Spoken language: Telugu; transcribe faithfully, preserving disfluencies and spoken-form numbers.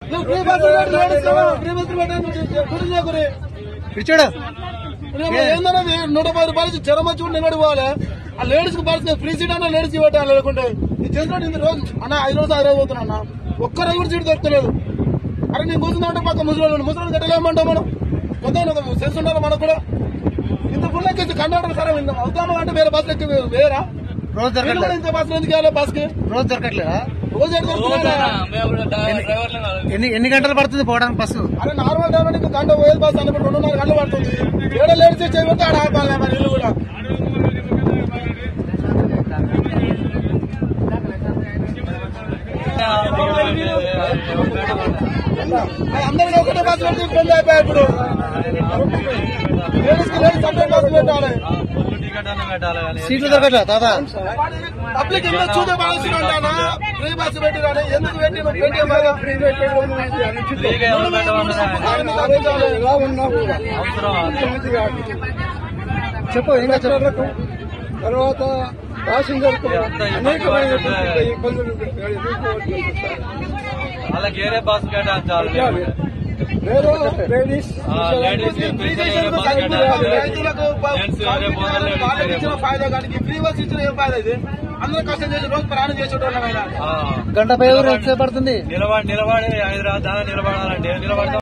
నువ్వు ఫ్రీ బస్ ఫ్రీ బస్ పెట్టాను పిచ్చాడు ఏందన్నా నూట పది రూపాయలు జ్వరం వచ్చి కూడా నిలబడి పోవాలి. ఆ లేడీస్ కి పరిస్థితి ఫ్రీ సీట్ అన్న లేడీస్ కి పెట్టాలి. లేకుంటే ఈ చేతిలో ఇంత రోజు అన్న ఐదు రోజులు ఐదు రోజు పోతున్నా అన్న ఒక్క రోజు కూడా సీట్ దొరకలేదు. అరే నేను కూర్చుందంటే పక్క ముసలి ముసలి కట్టలేమంటాం మనం కొంత సెన్స్ ఉండాలి మనకు కూడా. ఇంత ఫుల్ ఎక్కి కండక్టర్ సరే అవుతామా అంటే వేరే బస్సు ఎక్కి వేరా రోజు దొరకట్లేదు. ఇంత బస్సులు ఎందుకు వెళ్ళాలి బస్ కి రోజు దొరకట్లేదా? రోజు ఎన్ని ఎన్ని గంటలు పడుతుంది పోవడానికి బస్సు? అరే నార్మల్ టైం ఇంకా గంట పోయేది బస్సు అనుకుంటే రెండున్నర గంటలు పడుతుంది. ఏడో లేడీస్ చేయబోతే ఆడ ఆపాలి మరి ఇల్లు కూడా. అందరికీ ఒకటే బస్సు పెడితే ఇబ్బంది అయిపోయాయి. ఇప్పుడు లేడీస్ కి లేడీస్ సపరేట్ బస్సు పెట్టాలి. సీట్లు దొరకట్లేదు దాదా. పబ్లిక్ ఇంకా చూసే బాల్సి ఉంటానా ఫ్రీ బస్సు పెట్టిరాని ఎందుకు పెట్టి ఫ్రీ చెప్పు ఇంకా చెప్పు. తర్వాత ప్యాసింజర్ అనేకమైన ఇబ్బందులు వాళ్ళకి వేరే బస్ కేటాయించాలి. లేడీస్ ఫాయిదా కానీ ఫ్రీ బస్ ఇచ్చిన ఏం ఫాయిదా ఇది? అందరూ కష్టం చేసి రోజు ప్రయాణం చేసేటోళ్ళమైనా గంట పై పడుతుంది. నిలబడి నిలబడి హైదరాబాద్ నిలబడాలంటే నిలబడతాం.